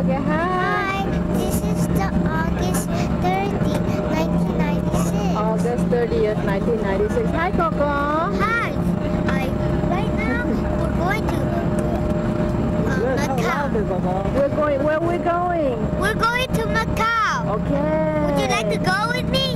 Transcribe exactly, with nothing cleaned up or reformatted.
Okay, hi. Hi, this is the August thirtieth, nineteen ninety-six. August thirtieth, nineteen ninety-six. Hi, Coco. Hi. I, right now, we're going to uh, Macau. We're going, where are we going? We're going to Macau. Okay. Would you like to go with me?